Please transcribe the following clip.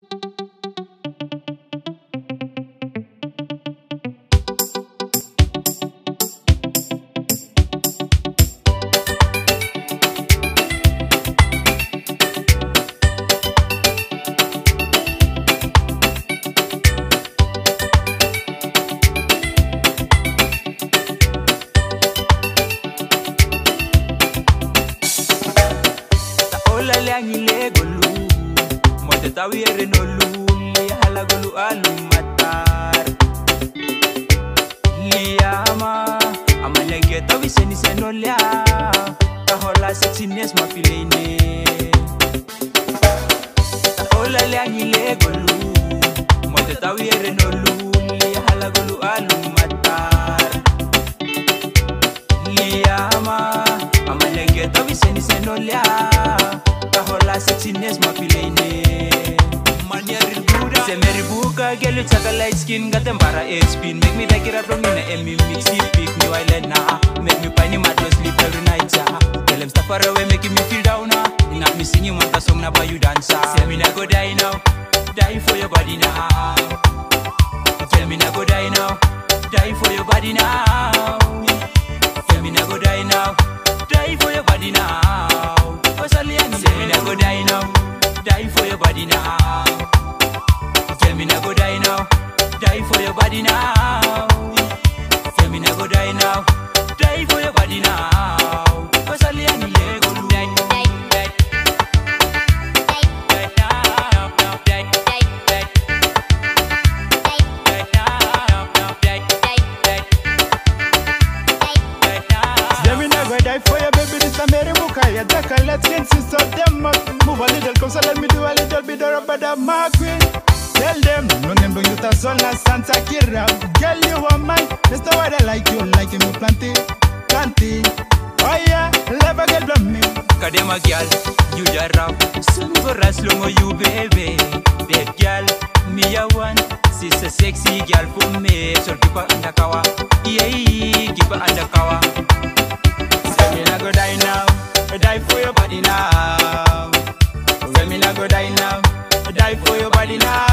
Tawire no luli hala golu alu matar Liama amalege tawi seni senolia Tahola sexiness ma filene Taola leangi le golu Mote tawire no luli hala golu alu matar Liama amalege tawi seni senolia Tahola sexiness ma filene Se me ribuka, girl, you take a light skin, got them para spin. Make me take it up from in the me mix it, pick me while now. Make me piney mat to sleep every night, ja. Tell them stop far away, making me feel down now. Not me singing want a song now, but you dance. Tell me now go die now, die for your body now. Tell me now go die now, die for your body now. Tell me now go die now, die for your body now. Tell me now go die now, die for your body now. Tell me now go die now, die for your body now. Tell me now go die now, die for your body now. Cause I go do die. Die for your baby, this a Mary Mukaya. Let's insist on them. Move a little, come so let me do a little bit of a market. Tell them, no name don't you ta sola Santa Kira. Girl, you are mine. That's the way I like you, like me plenty. Oh yeah, love a girl from me. Kadema girl, you ya rap. Soon for as long as you baby. That girl, me a one. She's a sexy girl for me. So keep her undercover. Yeah, keep her undercover. Say me not go die now, die for your body now. Say me not go die now, die for your body now.